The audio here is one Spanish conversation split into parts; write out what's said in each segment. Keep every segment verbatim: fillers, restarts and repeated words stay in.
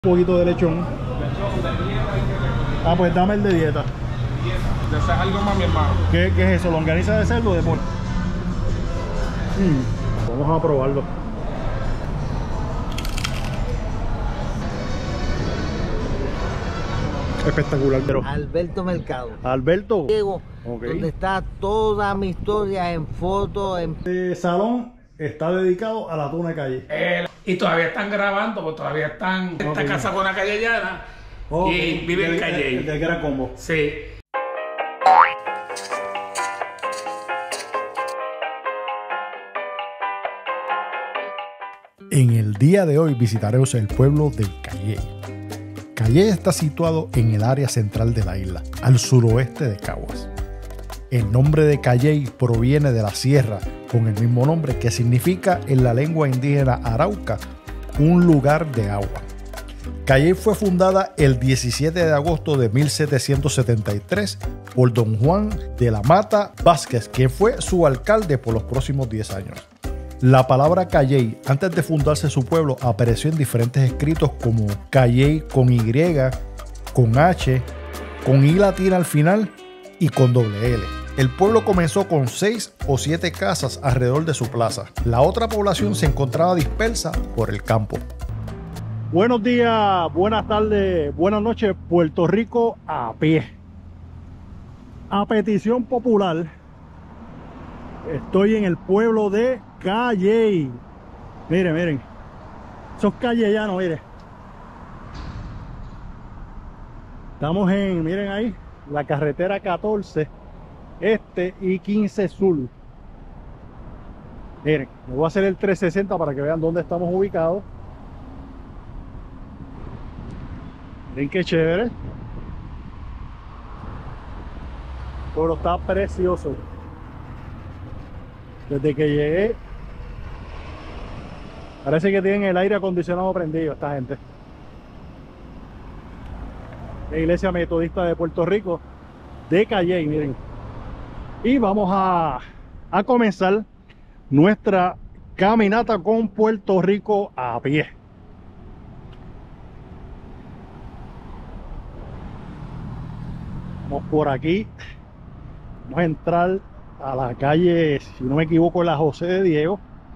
Un poquito de lechón. Ah, pues dame el de dieta. ¿Deseas algo más, mi hermano? ¿Qué, qué es eso? ¿Longaniza de cerdo o de pollo? Mm. Vamos a probarlo. Espectacular, pero Alberto Mercado. Alberto, Diego, ok. donde está toda mi historia en fotos, en... Este salón está dedicado a la tuna de calle. Eh, y todavía están grabando, porque todavía están en esta Ok. casa con la calle llana. Ok. Y vive en El- calle. El, el del Gran Combo. Sí. En el día de hoy visitaremos el pueblo de Calley. Calley está situado en el área central de la isla, al suroeste de Caguas. El nombre de Calley proviene de la sierra con el mismo nombre, que significa en la lengua indígena arauca un lugar de agua. Calley fue fundada el diecisiete de agosto de mil setecientos setenta y tres por don Juan de la Mata Vázquez, quien fue su alcalde por los próximos diez años. La palabra Calley, antes de fundarse su pueblo, apareció en diferentes escritos como Calley con Y, con H, con I latina al final y con doble L. El pueblo comenzó con seis o siete casas alrededor de su plaza. La otra población se encontraba dispersa por el campo. Buenos días, buenas tardes, buenas noches, Puerto Rico a pie. A petición popular, estoy en el pueblo de Calley. Miren, miren. Esos callellanos, miren. Estamos en, miren ahí, la carretera catorce este y quince sur. Miren, me voy a hacer el trescientos sesenta para que vean dónde estamos ubicados. Miren qué chévere. El pueblo está precioso. Desde que llegué, parece que tienen el aire acondicionado prendido esta gente. La Iglesia Metodista de Puerto Rico de Calley, miren. Y vamos a, a comenzar nuestra caminata con Puerto Rico a pie. Vamos por aquí. Vamos a entrar a la calle, si no me equivoco, la José de Diego.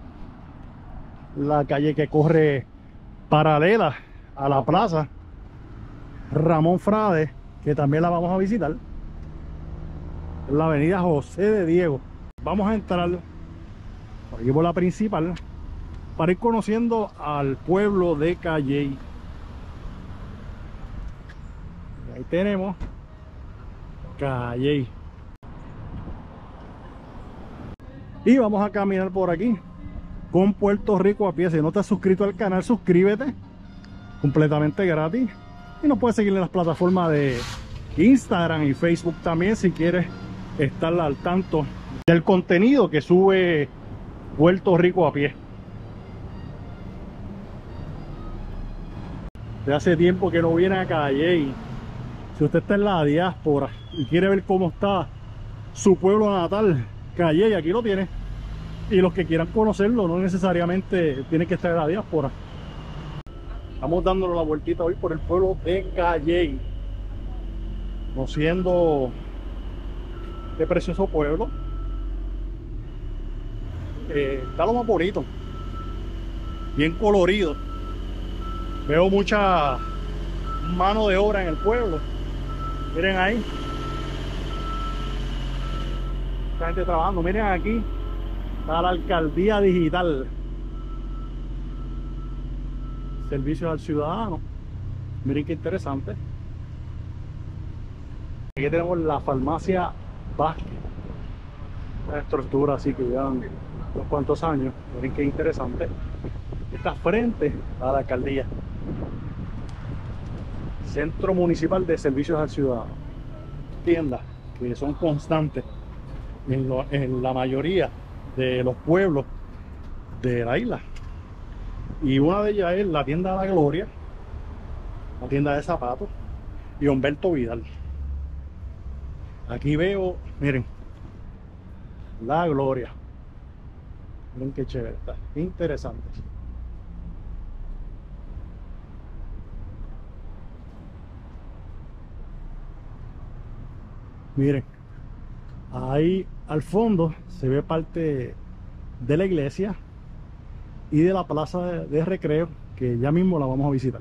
La calle que corre paralela a la plaza Ramón Frade, que también la vamos a visitar. La avenida José de Diego. Vamos a entrar por aquí por la principal para ir conociendo al pueblo de Calley. Y ahí tenemos Calley. Y vamos a caminar por aquí con Puerto Rico a pie. Si no te has suscrito al canal, suscríbete, completamente gratis. Y nos puedes seguir en las plataformas de Instagram y Facebook también, si quieres estar al tanto del contenido que sube Puerto Rico a pie. De hace tiempo que no viene a Calley. Si usted está en la diáspora y quiere ver cómo está su pueblo natal, Calley, aquí lo tiene. Y los que quieran conocerlo, no necesariamente tienen que estar en la diáspora. Estamos dándole la vueltita hoy por el pueblo de Calley, conociendo este precioso pueblo. Eh, está lo más bonito, bien colorido. Veo mucha mano de obra en el pueblo. Miren ahí, esta gente trabajando. Miren aquí, está la alcaldía digital, servicios al ciudadano. Miren qué interesante. Aquí tenemos la farmacia Vázquez, una estructura así que llevan unos cuantos años. Miren qué interesante. Está frente a la alcaldía, Centro Municipal de Servicios al Ciudadano. Tiendas que son constantes en, lo, en la mayoría de los pueblos de la isla. Y una de ellas es la tienda La Gloria, la tienda de zapatos, y Humberto Vidal. Aquí veo, miren, La Gloria. Miren qué chévere está, interesante. Miren, ahí al fondo se ve parte de la iglesia y de la plaza de, de recreo, que ya mismo la vamos a visitar.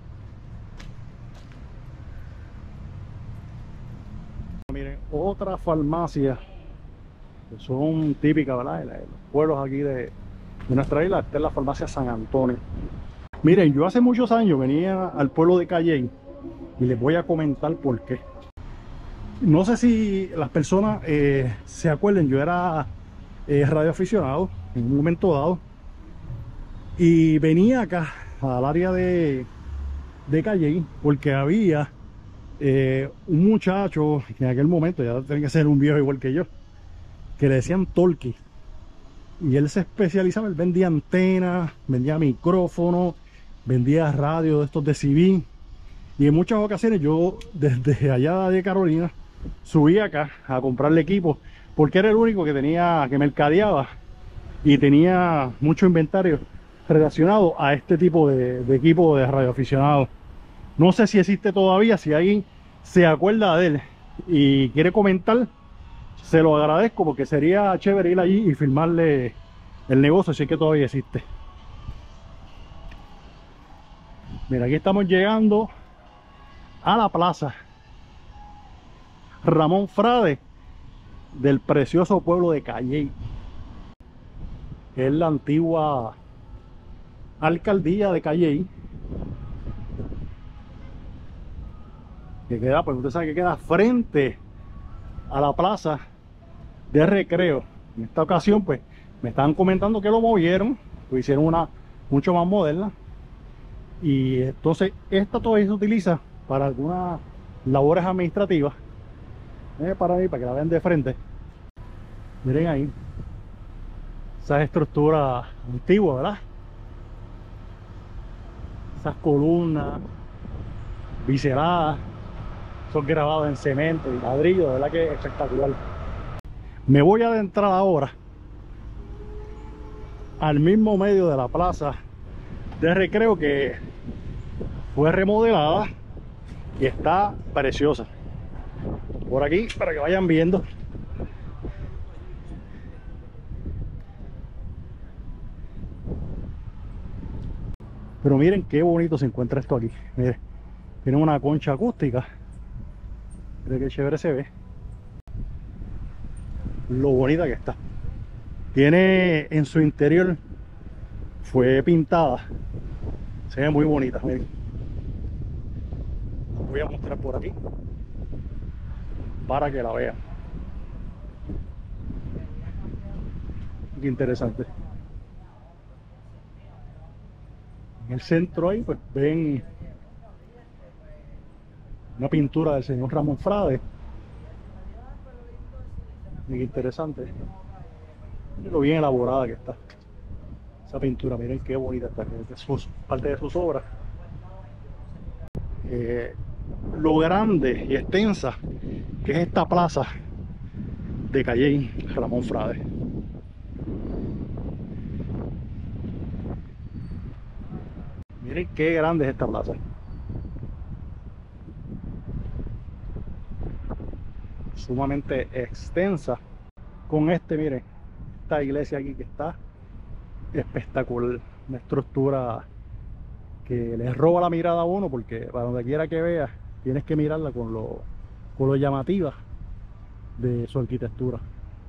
Miren, otra farmacia que son típicas, ¿verdad?, de los pueblos aquí de, de nuestra isla. Esta es la farmacia San Antonio. Miren, yo hace muchos años venía al pueblo de Calley y les voy a comentar por qué. No sé si las personas eh, se acuerdan, yo era eh, radioaficionado en un momento dado y venía acá al área de, de Calley porque había eh, un muchacho que en aquel momento, ya tenía que ser un viejo igual que yo, que le decían Torqui, y él se especializaba, él vendía antenas, vendía micrófonos, vendía radio de estos de C B, y en muchas ocasiones yo desde allá de Carolina subí acá a comprarle equipo porque era el único que tenía, que mercadeaba y tenía mucho inventario relacionado a este tipo de, de equipo de radioaficionados. No sé si existe todavía, si alguien se acuerda de él y quiere comentar, se lo agradezco, porque sería chévere ir allí y filmarle el negocio si es que todavía existe. Mira, aquí estamos llegando a la plaza Ramón Frade del precioso pueblo de Calley, que es la antigua alcaldía de Calley, que queda, pues usted sabe que queda frente a la plaza de recreo. En esta ocasión pues me estaban comentando que lo movieron, lo hicieron una mucho más moderna, y entonces esta todavía se utiliza para algunas labores administrativas. Eh, para ahí, para que la vean de frente. Miren ahí esa estructura antigua, ¿verdad? Esas columnas biseladas, son grabados en cemento y ladrillo, de verdad que es espectacular. Me voy a adentrar ahora al mismo medio de la plaza de recreo, que fue remodelada y está preciosa. Por aquí, para que vayan viendo. Pero miren qué bonito se encuentra esto aquí. Miren, tiene una concha acústica. Miren qué chévere se ve. Lo bonita que está. Tiene en su interior, fue pintada. Se ve muy bonita. Miren. La voy a mostrar por aquí para que la vean. Qué interesante. En el centro ahí pues ven una pintura del señor Ramón Frade. Qué interesante. Miren lo bien elaborada que está esa pintura. Miren qué bonita está, es sus, parte de sus obras. Eh, lo grande y extensa que es esta plaza de Calley Ramón Frade. Miren qué grande es esta plaza. Sumamente extensa. Con este, miren, esta iglesia aquí que está espectacular. Una estructura que les roba la mirada a uno, porque para donde quiera que veas tienes que mirarla con lo, con lo llamativa de su arquitectura.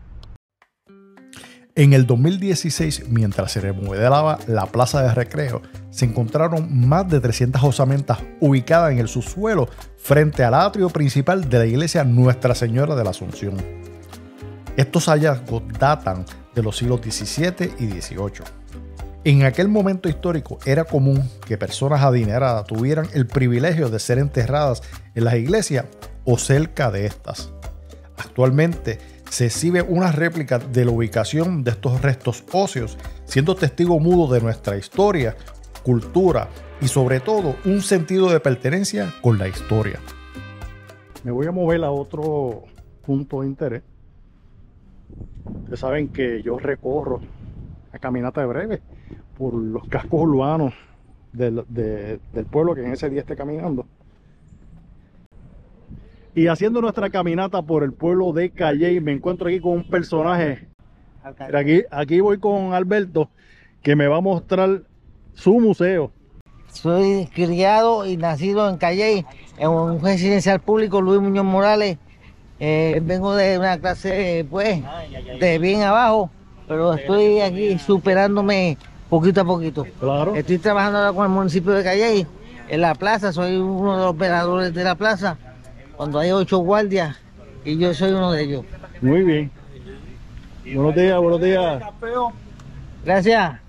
En el dos mil dieciséis, mientras se remodelaba la plaza de recreo, se encontraron más de trescientas osamentas ubicadas en el subsuelo frente al atrio principal de la iglesia Nuestra Señora de la Asunción. Estos hallazgos datan de los siglos diecisiete y dieciocho. En aquel momento histórico era común que personas adineradas tuvieran el privilegio de ser enterradas en las iglesias o cerca de estas. Actualmente se exhibe una réplica de la ubicación de estos restos óseos, siendo testigo mudo de nuestra historia, cultura y sobre todo un sentido de pertenencia con la historia. Me voy a mover a otro punto de interés. Ustedes saben que yo recorro a caminata de breve por los cascos urbanos del, de, del pueblo que en ese día esté caminando. Y haciendo nuestra caminata por el pueblo de Calley, me encuentro aquí con un personaje. Mira, Aquí, aquí voy con Alberto, que me va a mostrar su museo. Soy criado y nacido en Calley, en un residencial público Luis Muñoz Morales. Eh, vengo de una clase, pues, de bien abajo, pero estoy aquí superándome poquito a poquito. Claro. Estoy trabajando ahora con el municipio de Calley, en la plaza, soy uno de los operadores de la plaza, cuando hay ocho guardias, y yo soy uno de ellos. Muy bien. Buenos días, buenos días. Gracias.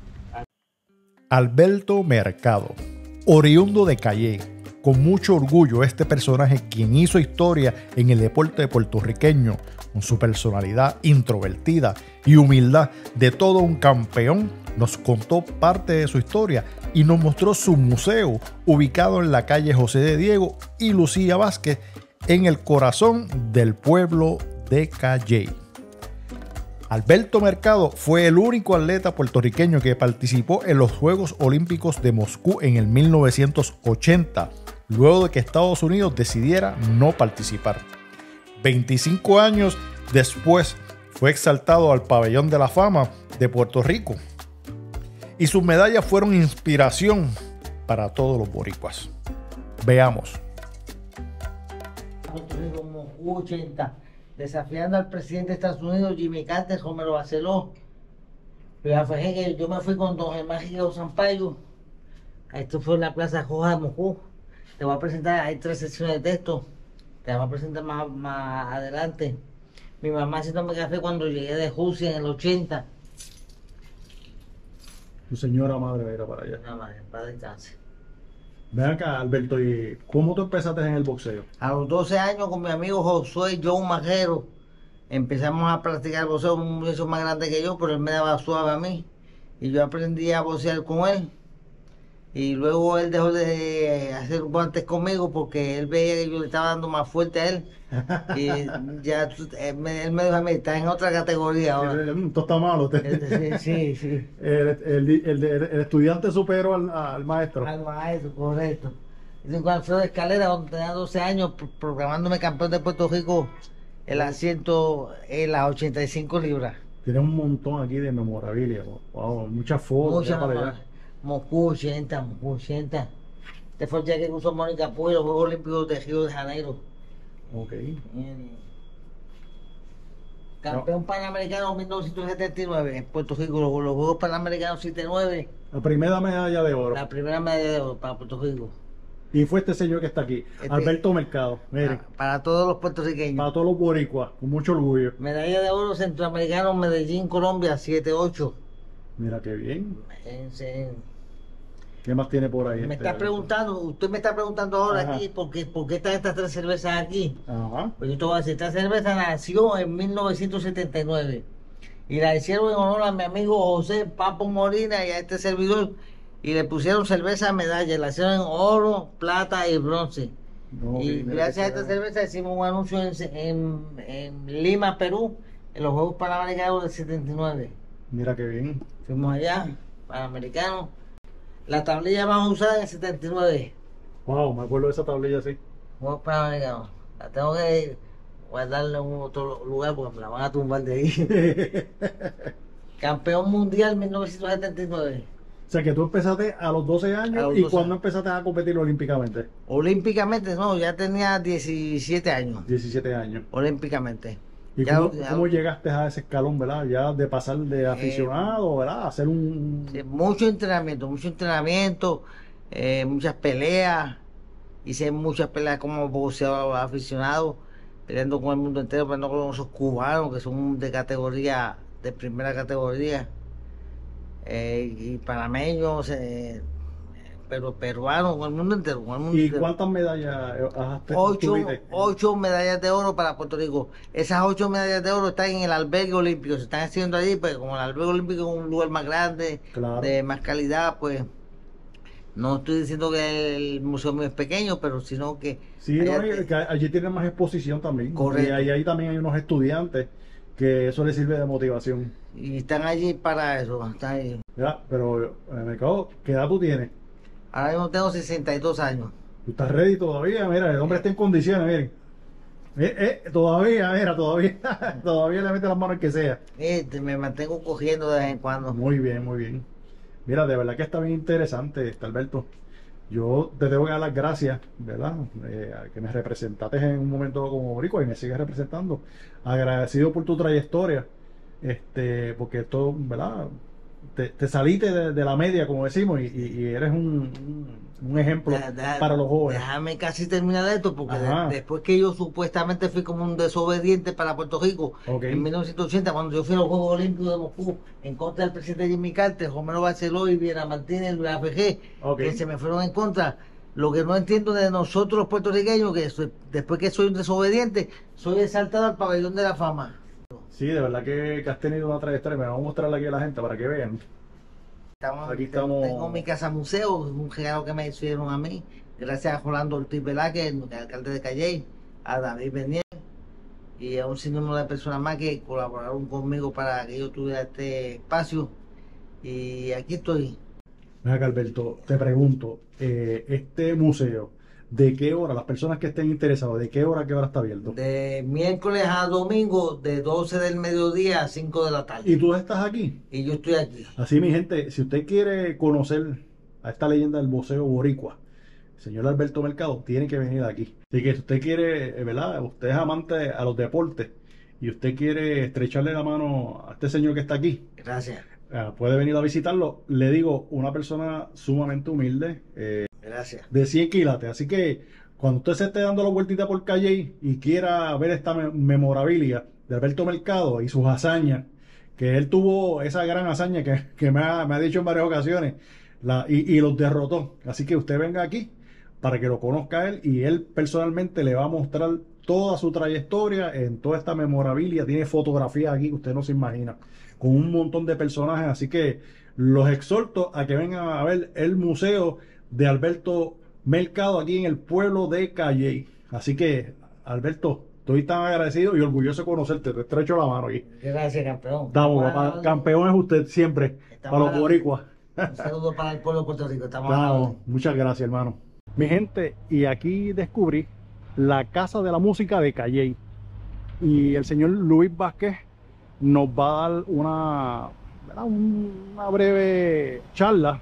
Alberto Mercado, oriundo de Calley. Con mucho orgullo, este personaje, quien hizo historia en el deporte puertorriqueño, con su personalidad introvertida y humildad de todo un campeón, nos contó parte de su historia y nos mostró su museo, ubicado en la calle José de Diego y Lucía Vázquez, en el corazón del pueblo de Calley. Alberto Mercado fue el único atleta puertorriqueño que participó en los Juegos Olímpicos de Moscú en el mil novecientos ochenta, luego de que Estados Unidos decidiera no participar. veinticinco años después fue exaltado al Pabellón de la Fama de Puerto Rico y sus medallas fueron inspiración para todos los boricuas. Veamos. ochenta, desafiando al presidente de Estados Unidos, Jimmy Carter, Romero Barceló. Pero fue que yo me fui con don Germán Gigao Sampaio. Esto fue en la Plaza Roja de Moscú. Te voy a presentar, hay tres secciones de texto. Te voy a presentar más, más adelante. Mi mamá haciéndome café cuando llegué de Rusia en el ochenta. Tu señora madre era para allá. Nada más, para descansar. Ven acá, Alberto, ¿y cómo tú empezaste en el boxeo? A los doce años con mi amigo Josué John Majero empezamos a practicar boxeo, un muchacho más grande que yo, pero él me daba suave a mí. Y yo aprendí a boxear con él. Y luego él dejó de hacer guantes conmigo porque él veía que yo le estaba dando más fuerte a él. Y ya él me, él me dijo a mí, está en otra categoría ahora. Esto está malo. Sí, sí, sí. El, el, el, el, el estudiante superó al, al maestro. Al maestro, correcto. Y con Alfredo Escalera, donde tenía doce años, pro- programándome campeón de Puerto Rico el asiento en las ochenta y cinco libras. Tiene un montón aquí de memorabilia. Wow, muchas fotos. Muchas ya para más. allá. Moscú ochenta, Moscú ochenta. Este fue el día que usó Mónica Puig, los Juegos Olímpicos de Río de Janeiro. Ok. En- Campeón Panamericano mil novecientos setenta y nueve en Puerto Rico, los, los Juegos Panamericanos setenta y nueve, La primera medalla de oro. la primera medalla de oro para Puerto Rico. Y fue este señor que está aquí, Este- Alberto Mercado. Miren, Para, para todos los puertorriqueños. para todos los boricuas, con mucho orgullo. Medalla de oro centroamericano, Medellín, Colombia, siete ocho. Mira qué bien. En- en- ¿Qué más tiene por ahí? Me este está Alberto? preguntando, usted me está preguntando ahora Ajá. aquí, ¿por qué, por qué están estas tres cervezas aquí? Ajá. Pues yo te voy a decir, esta cerveza nació en mil novecientos setenta y nueve y la hicieron en honor a mi amigo José Papo Molina y a este servidor, y le pusieron cerveza medalla, la hicieron en oro, plata y bronce. No, Y mira gracias a que esta sea- cerveza hicimos un anuncio en, en- en Lima, Perú, en los Juegos Panamericanos del setenta y nueve. Mira qué bien. Fuimos allá, Panamericanos. La tablilla más usada en el setenta y nueve. Wow, me acuerdo de esa tablilla así. Juegos Panamericanos. La tengo que guardarla en otro lugar porque me la van a tumbar de ahí. Campeón mundial mil novecientos setenta y nueve. O sea que tú empezaste a los doce años. A los ¿Y doce cuándo años. empezaste a competir olímpicamente? Olímpicamente no, ya tenía diecisiete años. diecisiete años. Olímpicamente. ¿Y Ya- cómo, ya- cómo llegaste a ese escalón, verdad? Ya de pasar de aficionado, ¿verdad? A hacer un... Sí, mucho entrenamiento, mucho entrenamiento, eh, muchas peleas. Hice muchas peleas como boxeador aficionado, peleando con el mundo entero, peleando con esos cubanos que son de categoría, de primera categoría, eh, y panameños, eh, pero peruanos, con el mundo entero. Con el mundo ¿Y entero. cuántas medallas eh, has Ocho, tuviste? ocho medallas de oro para Puerto Rico. Esas ocho medallas de oro están en el albergue olímpico. Se están haciendo allí, pues como el albergue olímpico es un lugar más grande, Claro. de más calidad, pues no estoy diciendo que el museo mío es pequeño, pero sino que Sí, allá no, y te- que allí tienen más exposición también. Correcto. Y ahí, ahí también hay unos estudiantes que eso les sirve de motivación. y están allí para eso. Están allí. ¿Verdad? Pero, eh, me cago, ¿qué edad tú tienes? Ahora mismo tengo sesenta y dos años. ¿Tú estás ready todavía? Mira, el hombre está en condiciones, miren. Eh, eh, todavía, era, todavía, todavía le mete las manos al que sea. Este, me mantengo cogiendo de vez en cuando. Muy bien, muy bien. Mira, de verdad que está bien interesante, este, Alberto. Yo te tengo que dar las gracias, ¿verdad? Eh, que me representaste en un momento como boricua y me sigues representando. Agradecido por tu trayectoria, este, porque esto, ¿verdad? Te, te saliste de, de la media, como decimos, y, y- y eres un, un- un ejemplo Deja- deja- para los jóvenes. Déjame casi terminar esto, porque de- Ajá. después que yo supuestamente fui como un desobediente para Puerto Rico, Ok. en mil novecientos ochenta, cuando yo fui a los Juegos Olímpicos de Moscú, en contra del presidente Jimmy Carter, Romero Barceló y Viera Martínez, Luis A F G, Ok. que se me fueron en contra. Lo que no entiendo de nosotros los puertorriqueños, que soy- después que soy un desobediente, soy exaltado al pabellón de la fama. Sí, de verdad que, que has tenido una trayectoria. Me vamos a mostrarla aquí a la gente para que vean. Estamos, Aquí estamos. Tengo mi casa museo, un regalo que me hicieron a mí, gracias a Rolando Ortiz Velázquez, el alcalde de Calley, a David Bernier y a un sinnúmero de personas más que colaboraron conmigo para que yo tuviera este espacio. Y aquí estoy. Mira, acá, Alberto, te pregunto, eh, este museo, ¿de qué hora, las personas que estén interesadas, de qué hora a qué hora está abierto? De miércoles a domingo, de doce del mediodía a cinco de la ¿Y tarde. tú estás aquí? Y yo estoy aquí. Así, mi gente, si usted quiere conocer a esta leyenda del museo boricua, el señor Alberto Mercado, tiene que venir aquí. Así que si usted quiere, eh, ¿verdad? Usted es amante a los deportes y usted quiere estrecharle la mano a este señor que está aquí, Gracias. eh, puede venir a visitarlo. Le digo, una persona sumamente humilde, eh, Gracias. de cien quilates. Así que cuando usted se esté dando la vueltita por Calle y quiera ver esta me- memorabilia de Alberto Mercado y sus hazañas, que él tuvo esa gran hazaña que, que me, ha, me ha dicho en varias ocasiones, la, y, y los derrotó. Así que usted venga aquí para que lo conozca él y él personalmente le va a mostrar toda su trayectoria en toda esta memorabilia. Tiene fotografías aquí que usted no se imagina, con un montón de personajes. Así que los exhorto a que vengan a ver el museo de Alberto Mercado aquí en el pueblo de Calley. Así que, Alberto, estoy tan agradecido y orgulloso de conocerte. Te estrecho la mano aquí. Gracias, campeón. Estamos, Estamos papá. a- Campeón es usted siempre, Estamos para a- los boricuas. Un saludo para el pueblo de Puerto Rico. Estamos a la Estamos. orden. Muchas gracias, hermano. Mi gente, y aquí descubrí la Casa de la Música de Calley. Y el señor Luis Vázquez nos va a dar una, ¿verdad? una breve charla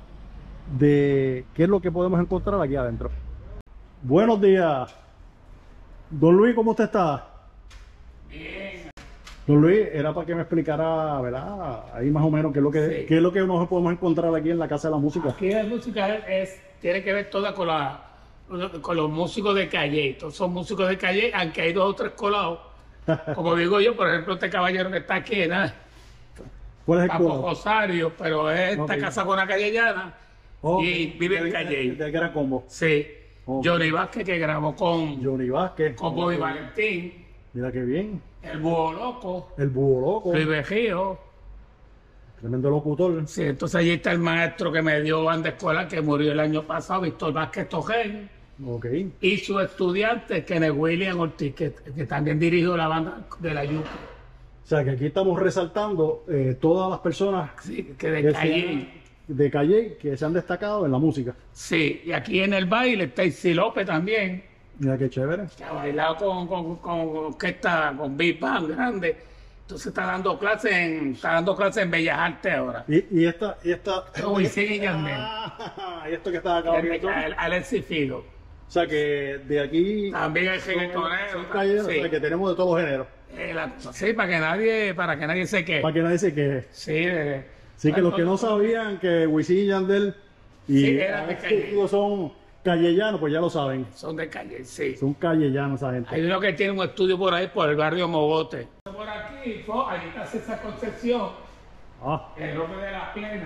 de qué es lo que podemos encontrar aquí adentro. Buenos días. Don Luis, ¿cómo usted está? Bien. Don Luis, era para que me explicara, ¿verdad? Ahí más o menos qué es lo que, Sí. qué es lo que nos podemos encontrar aquí en la Casa de la Música. Aquí la música es, es- tiene que ver toda con, la, con los músicos de Calle. Todos son músicos de Calle, aunque hay dos o tres colados. Como digo yo, por ejemplo, este caballero que está aquí, ¿no? ¿Cuál es el Capo color? Rosario, pero es esta Ok. casa con una callellana Ok. y vive en De- Calle. de- de Gran Combo. Sí. Ok. Johnny Vázquez, que grabó con, Johnny Vázquez. con Bobby Valentín, Mira qué bien. el Búho Loco, El Búho Loco. Luis Vejío. Tremendo locutor. Sí, entonces allí está el maestro que me dio banda escolar, que murió el año pasado, Víctor Vázquez Tojén, Ok. y su estudiante, Kenneth William Ortiz, que, que también dirigió la banda de la Yuca. O sea que aquí estamos resaltando eh, todas las personas Sí, que de que Calle. se- de Calle que se han destacado en la música. Sí, y aquí en el baile está Isi López también, Mira qué chévere. que ha bailado con, con, con orquesta, con Big Band grande. Entonces está dando clases en, está dando clases en Bellas Artes ahora. Y, y esta, y esta. Con Wisin y Yandel. Ah, y esto que está acá viendo. El- Alexis Figo. O sea que de aquí También hay son, reggaetoneros. son callejeros, Sí. o sea que tenemos de todos los géneros. Eh, la- sí, para que nadie, para que nadie se quede. Para que nadie se queje. Sí, de- Así que los que no sabían que Wisin y Yandel y Sí, eran de Alex Calle. Figo son callellanos, pues ya lo saben. son de Calle, sí. Son callellanos esa gente. Hay uno que tiene un estudio por ahí, por el barrio Mogote. Por aquí, po, ahí está César Concepción, Ah, el hombre de la plena.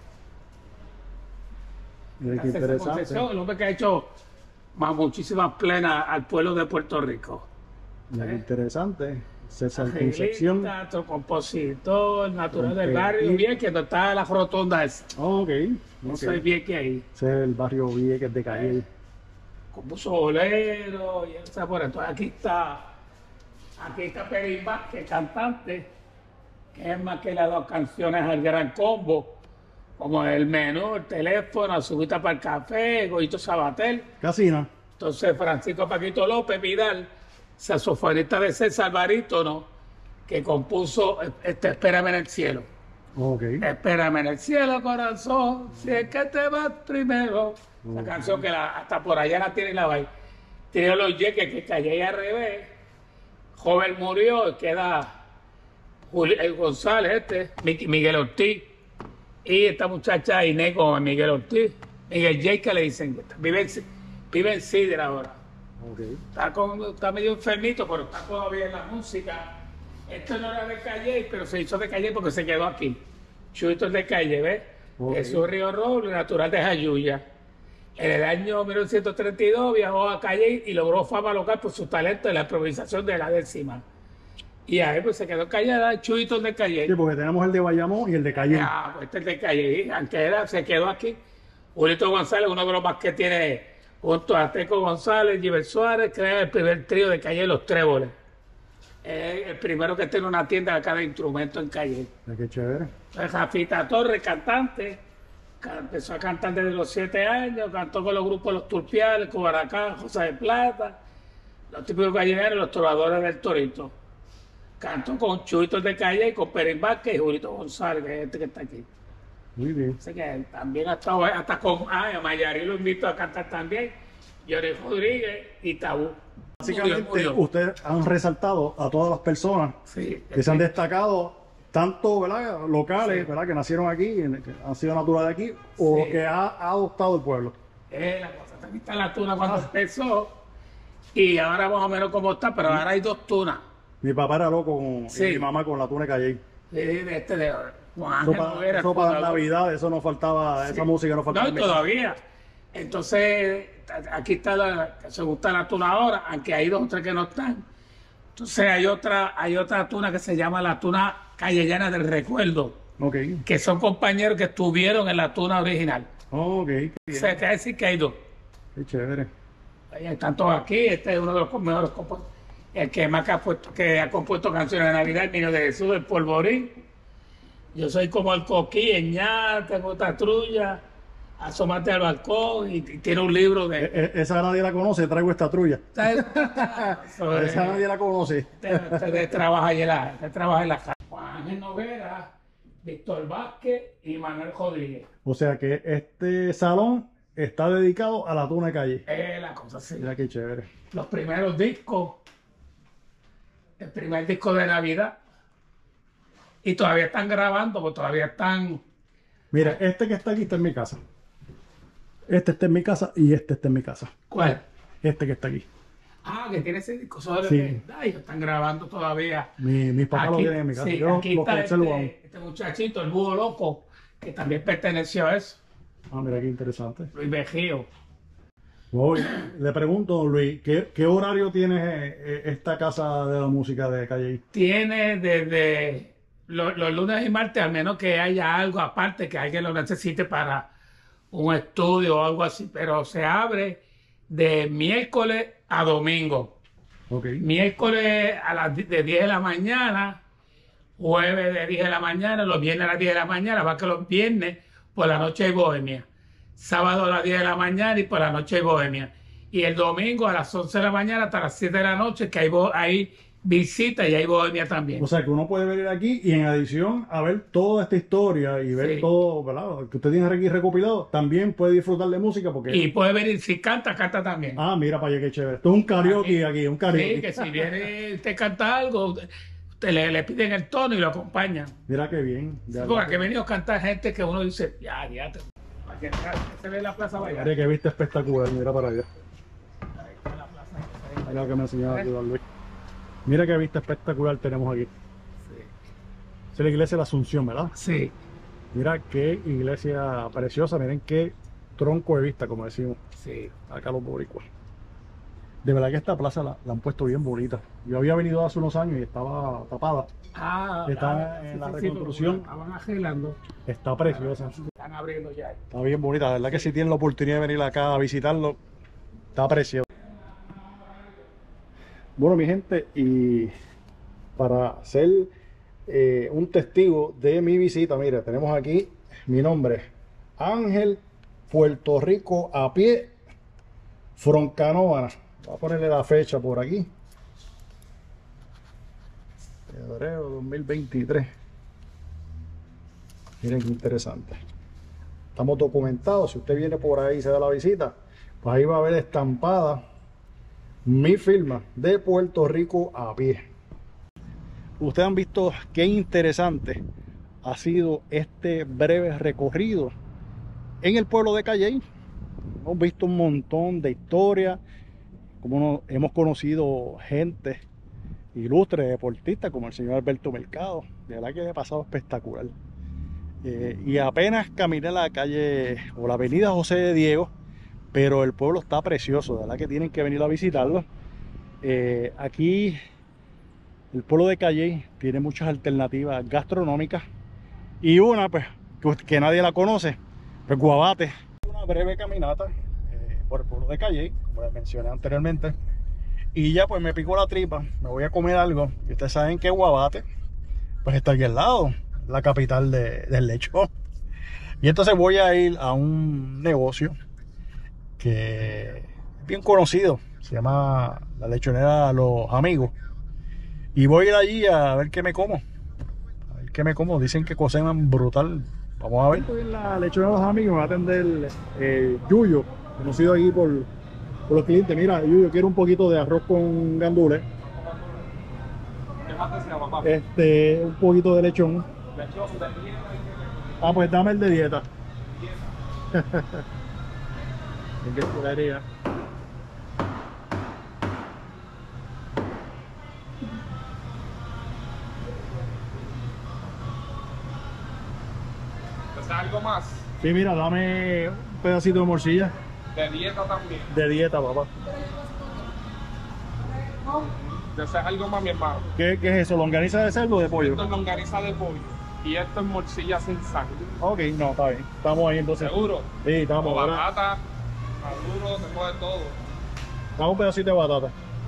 mira qué Está César interesante. Concepción, el hombre que ha hecho más, muchísimas plenas al pueblo de Puerto Rico. Mira qué interesante. César Concepción. Arreglista, otro compositor, natural del Trompetista. barrio, bien que no está la rotonda esa. Ok. No ok. soy bien que ahí. Ese es el barrio Vieques de Calle. Compuso bolero y esa por entonces aquí está aquí está Perín Vázquez, cantante, que es más que le ha dado canciones al Gran Combo, como El Menú, El Teléfono, Azúcar para el Café, Goyito Sabatel. Casina. Entonces Francisco Paquito López Vidal saxofonista de César Barítono, que compuso este, Espérame en el cielo. Ok. Espérame en el cielo, corazón, si es que te vas primero. La Ok. canción que la, hasta por allá la tiene la baila. Tiene los yeques que callé al revés. Joven murió y queda Juli- el González, este, Mi- Miguel Ortiz. Y esta muchacha Inés con Miguel Ortiz. Miguel J, que le dicen, vive en, vive en Sidra ahora. Ok. Está, con, está medio enfermito, pero está todavía en la música. Esto no era de Calle, pero se hizo de Calle porque se quedó aquí. Chuito es de Calle, ¿ves? Ok. Jesús Río Roble, natural de Jayuya. En el año mil novecientos treinta y dos viajó a Calle y logró fama local por su talento en la improvisación de la décima. Y ahí pues se quedó callada, Chuito es de Calle. Sí, porque tenemos el de Bayamón y el de Calle. Ah, pues este es de Calle, aunque era, se quedó aquí. Julito González, uno de los más que tiene, junto a Teco González, Gilbert Suárez, crea el primer trío de Calle Los Tréboles. Es el primero que tiene una tienda de cada instrumento en Calle. Ay, qué chévere. Rafita Torres, cantante, ca- empezó a cantar desde los siete años, cantó con los grupos Los Turpiales, Cubaracán, José de Plata, los típicos callejeros, los trovadores del Torito. Cantó con Chuitos de Calle y con Pérez Vázquez y Julito González, que es este que está aquí. Muy bien. Así que también ha estado hasta con ah, a Mayarí lo invito a cantar también, Lloré Rodríguez y Tabú. Básicamente, Murió, murió. ustedes han resaltado a todas las personas Sí, que se han destacado, tanto, ¿verdad?, locales, Sí. ¿verdad?, que nacieron aquí, que han sido naturales de aquí, o Sí. que ha, ha adoptado el pueblo. es la cosa. También está la tuna cuando empezó y ahora más o menos como está, pero ahora hay dos tunas. Mi papá era loco con, Sí. y mi mamá con la tuna de Calle. Sí, de este de Juan Eso Ángel para, Noguera, eso para fundador. Navidad, eso no faltaba, esa música no faltaba. No, en y mi casa. todavía. Entonces, aquí está la, se gusta la tuna ahora, aunque hay dos o tres que no están. Entonces hay otra, hay otra tuna que se llama la tuna callellana del recuerdo, Ok, que son compañeros que estuvieron en la tuna original. ok, qué O bien, sea, quiere decir que hay dos. qué chévere. Ahí están todos aquí, este es uno de los mejores compositores, el que más que ha, puesto, que ha compuesto canciones de Navidad, el Niño de Jesús, el Polvorín. Yo soy como el coquí, el ña, tengo otra trulla, asómate al balcón y, y tiene un libro E- de... e- esa nadie la conoce, traigo esta trulla. Eso es- Esa nadie la conoce. Usted, usted trabaja en la, usted trabaja en la casa. Juan Ángel Noguera, Víctor Vázquez y Manuel Rodríguez. O sea que este salón está dedicado a la tuna de Calle. Es la cosa así. Mira qué chévere. Los primeros discos, el primer disco de Navidad, y todavía están grabando, pues todavía están. Mira, este que está aquí está en mi casa. Este está en mi casa y este está en mi casa. ¿Cuál? Este que está aquí. Ah, que tiene ese disco sobre Sí. que ay, ellos están grabando todavía. Mi, mis papás lo tienen en mi casa. sí, Yo aquí lo está conservo aún. este, este muchachito, el búho loco, que también perteneció a eso, Ah, mira qué interesante. Luis Vejío. Voy. Le pregunto, Luis, ¿qué, qué horario tiene eh, eh, esta casa de la música de Calle? Tiene desde lo- los lunes y martes, al menos que haya algo aparte que alguien lo necesite para un estudio o algo así, pero se abre de miércoles a domingo. Ok. Miércoles a las di- de diez de la mañana, jueves de diez de la mañana, los viernes a las diez de la mañana, va que los viernes por la noche hay bohemia. Sábado a las diez de la mañana y por la noche hay bohemia. Y el domingo a las once de la mañana hasta las siete de la noche, que hay, bo- hay visita y hay bohemia también. O sea que uno puede venir aquí y en adición a ver toda esta historia y ver Sí. todo, ¿verdad?, que usted tiene aquí recopilado, también puede disfrutar de música porque... Y puede venir, si canta, canta también. Ah, mira para allá qué chévere. Esto es un karaoke aquí, un karaoke. Sí, que si viene usted canta algo, usted le, le piden el tono y lo acompañan. Mira qué bien. De Porque verdad. aquí he venido a cantar gente que uno dice, ya, ya, te- para que se ve la plaza Vallarta. Mira qué vista espectacular, mira para allá. Ahí está la plaza, ahí está. Mira lo que me enseñaba aquí, don Luis. Mira qué vista espectacular tenemos aquí. Sí. Esa es la iglesia de la Asunción, ¿verdad? Sí, Mira qué iglesia preciosa, miren qué tronco de vista, como decimos sí. acá los boricuas. De verdad que esta plaza la, la han puesto bien bonita. Yo había venido hace unos años y estaba tapada. Ah, Está ah, en sí, la sí, sí, reconstrucción. porque Estaban arreglando. Está preciosa. Están abriendo ya. Está bien bonita. La verdad que si tienen la oportunidad de venir acá a visitarlo, está precioso. Bueno, mi gente, y para ser eh, un testigo de mi visita, mira, tenemos aquí mi nombre, Ángel, Puerto Rico a pie, Froncanoana. Voy a ponerle la fecha por aquí. Febrero dos mil veintitrés. Miren qué interesante. Estamos documentados. Si usted viene por ahí y se da la visita, pues ahí va a ver estampada mi firma de Puerto Rico a pie. Ustedes han visto qué interesante ha sido este breve recorrido en el pueblo de Calley. Hemos visto un montón de historias, como nos, hemos conocido gente ilustre, deportistas como el señor Alberto Mercado. De verdad que he pasado espectacular. Eh, y apenas caminé la calle o la avenida José de Diego, pero el pueblo está precioso, de verdad que tienen que venir a visitarlo. Eh, aquí el pueblo de Calley tiene muchas alternativas gastronómicas y una pues que, que nadie la conoce, pues Guabate. Una breve caminata eh, por el pueblo de Calley, como les mencioné anteriormente, y ya pues me picó la tripa, me voy a comer algo. Y ustedes saben que Guabate pues está aquí al lado, la capital de, del lechón. Y entonces voy a ir a un negocio que es bien conocido, se llama la lechonera Los Amigos, y voy a ir allí a ver qué me como, a ver qué me como. Dicen que cocinan brutal. Vamos a ver. Estoy en la lechonera Los Amigos, me va a atender eh, Yuyo, conocido aquí por, por los clientes. Mira, Yuyo, quiero un poquito de arroz con gandules, este, un poquito de lechón. Ah, pues dame el de dieta. ¿En qué chulería? ¿Desea algo más? Sí, mira, dame un pedacito de morcilla. De dieta también. De dieta, papá. ¿Desea algo más, mi hermano? ¿Qué, qué es eso? ¿Longaniza de cerdo o de pollo? Esto es longaniza de pollo. Y esto es morcilla sin sangre. Ok, no, está bien. Estamos ahí entonces. ¿Seguro? Sí, estamos. O Ahora, batata, maduro, tengo de todo. dame un pedacito de batata.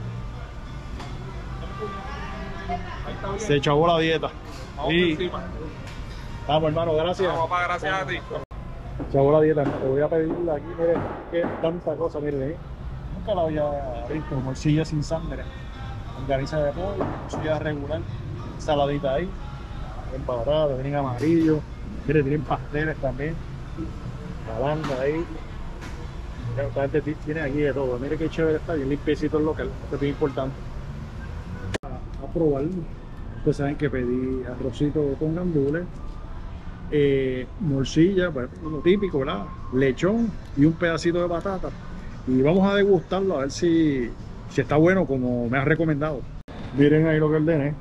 Ahí está bien. Se echó la dieta. Vamos Sí. por encima. Vamos, hermano, gracias. Vamos, papá, gracias a ti. Se acabó la dieta. Te voy a pedir aquí, miren, que tanta cosa, miren, ¿eh? Nunca la había visto. Morcilla sin sangre. Longaniza de pollo, morcilla regular, saladita ahí. Empanadas, tienen amarillo, miren, tienen pasteles también, balanda ahí. Mira, esta gente tiene aquí de todo. Miren qué chévere está, bien limpiecito el local, esto es bien importante. A, a probar, ustedes saben que pedí arrocito con gandules, eh, morcilla, pues, lo típico, ¿verdad? Lechón y un pedacito de batata. Y vamos a degustarlo a ver si, si está bueno como me has recomendado. Miren ahí lo que ordené.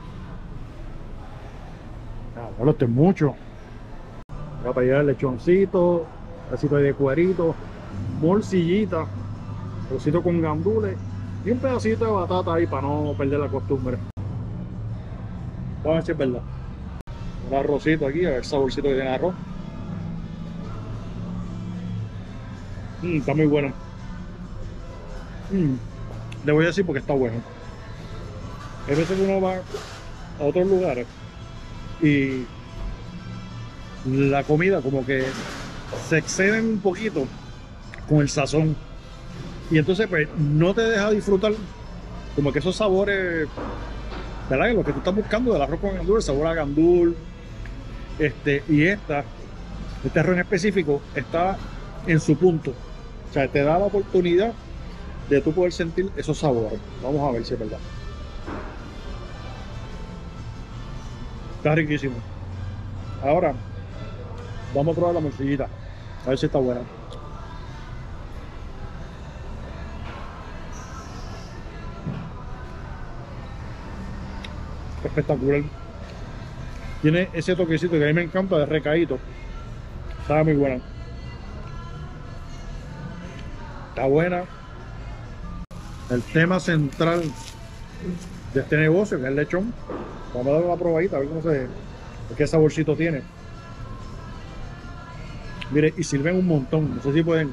Bueno, esto es mucho. Voy a pedir el lechoncito, pedacito de cuerito, morcillita, arrocito con gandules y un pedacito de batata ahí para no perder la costumbre. Vamos a ver si es verdad. Un arrocito aquí, a ver el saborcito que tiene el arroz. Mm, está muy bueno. Mm, le voy a decir porque está bueno. Hay veces que uno va a otros lugares y la comida como que se exceden un poquito con el sazón y entonces pues no te deja disfrutar como que esos sabores, ¿verdad? Lo que tú estás buscando del arroz con gandul, el sabor a gandul, este, y esta este arroz en específico está en su punto, o sea, te da la oportunidad de tú poder sentir esos sabores. Vamos a ver si es verdad. Está riquísimo. Ahora vamos a probar la morcillita, a ver si está buena. Espectacular. Tiene ese toquecito que a mí me encanta de recaíto. Está muy buena. Está buena. El tema central de este negocio, que es el lechón. Vamos a darle una probadita a ver cómo se, qué saborcito tiene. Mire, y sirven un montón. No sé si pueden.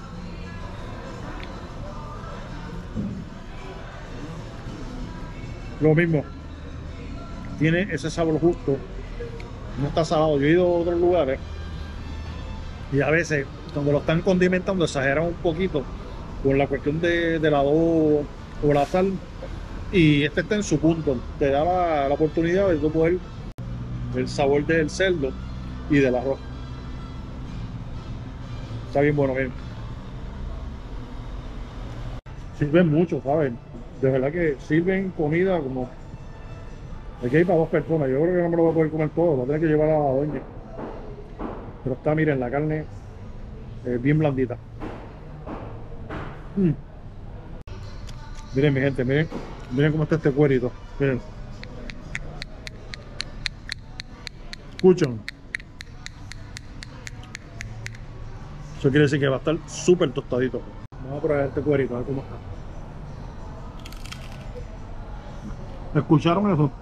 Lo mismo. Tiene ese sabor justo. No está salado. Yo he ido a otros lugares y a veces cuando lo están condimentando exageran un poquito con la cuestión de, del adobo o la sal. y este está en su punto. Te da la, la oportunidad de tú poder el sabor del cerdo y del arroz. Está bien bueno, bien. Sirven mucho, ¿saben? De verdad que sirven comida como... Aquí hay para dos personas. Yo creo que no me lo voy a poder comer todo. Lo voy a tener que llevar a la doña. Pero está, miren, la carne eh, bien blandita. Mm. Miren, mi gente, miren. Miren cómo está este cuerito. Miren. Escuchan. Eso quiere decir que va a estar súper tostadito. Vamos a probar este cuerito, a ver cómo está. ¿Escucharon eso?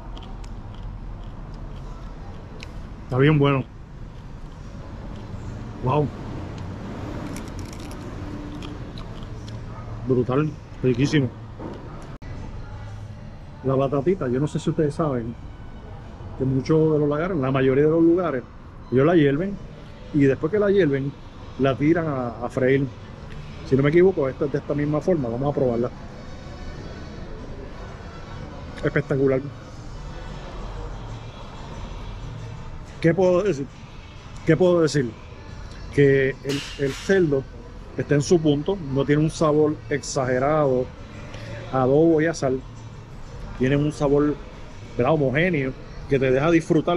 Está bien bueno. Wow. Brutal, riquísimo. La batatita, yo no sé si ustedes saben que muchos de los lugares, la mayoría de los lugares, ellos la hierven y después que la hierven, la tiran a, a freír. Si no me equivoco, esta es de esta misma forma. Vamos a probarla. Espectacular. ¿Qué puedo decir? ¿Qué puedo decir? Que el, el cerdo está en su punto, no tiene un sabor exagerado a adobo y a sal. Tiene un sabor, ¿verdad?, homogéneo que te deja disfrutar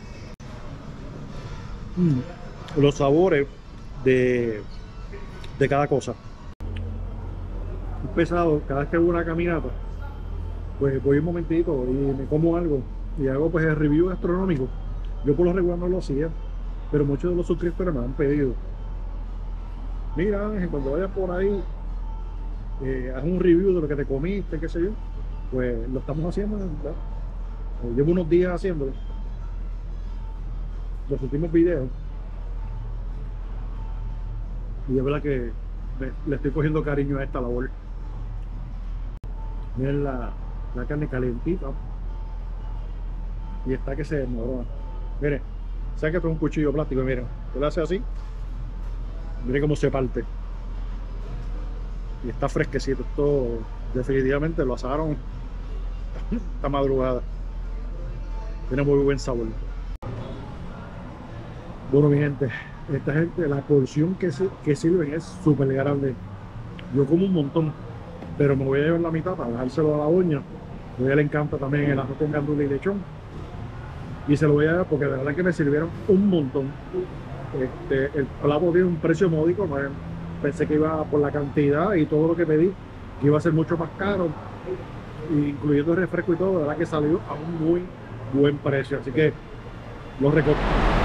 mm, los sabores de, de cada cosa. Es pesado, cada vez que hago una caminata, pues voy un momentito y me como algo y hago pues el review gastronómico. Yo por lo regular no lo hacía, pero muchos de los suscriptores me han pedido: mira, Ángel, cuando vayas por ahí, eh, haz un review de lo que te comiste, qué sé yo. Pues lo estamos haciendo, ¿verdad? Eh, llevo unos días haciéndolo, los últimos videos, y de verdad que me, le estoy cogiendo cariño a esta labor. Miren la, la carne calentita y está que se desmorona. Miren, saca esto es un cuchillo plástico, miren, tú lo haces así, miren cómo se parte y está fresquecito. Esto definitivamente lo asaron esta madrugada, tiene muy buen sabor. Bueno, mi gente, esta gente, la porción que, se, que sirven es súper grande. Yo como un montón, pero me voy a llevar la mitad para dejárselo a la doña. A ella le encanta también el arroz con gandules y lechón, y se lo voy a dar porque de verdad que me sirvieron un montón. Este, el plato tiene un precio módico, ¿no? Pensé que iba por la cantidad y todo lo que pedí, que iba a ser mucho más caro, incluyendo el refresco y todo. De verdad que salió a un muy buen precio, así que lo recomiendo.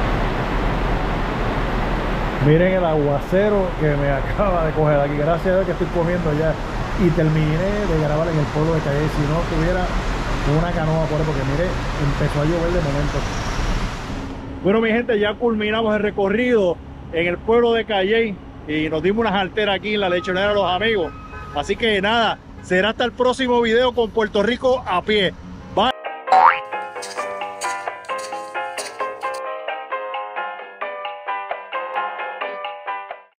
Miren el aguacero que me acaba de coger aquí. Gracias a Dios que estoy comiendo ya y terminé de grabar en el pueblo de Calley. Si no tuviera una canoa por ahí, porque mire, empezó a llover de momento. Bueno, mi gente, ya culminamos el recorrido en el pueblo de Calley y nos dimos unas alteras aquí en la lechonera de los amigos. Así que nada, será hasta el próximo video con Puerto Rico a pie.